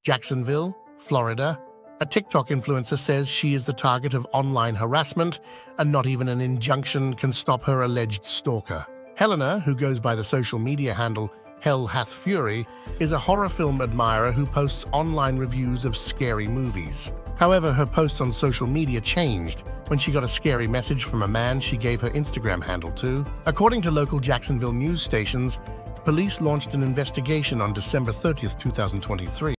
Jacksonville, Florida. A TikTok influencer says she is the target of online harassment, and not even an injunction can stop her alleged stalker. Helena, who goes by the social media handle Hell Hath Fury, is a horror film admirer who posts online reviews of scary movies. However, her posts on social media changed when she got a scary message from a man she gave her Instagram handle to. According to local Jacksonville news stations, police launched an investigation on December 30, 2023.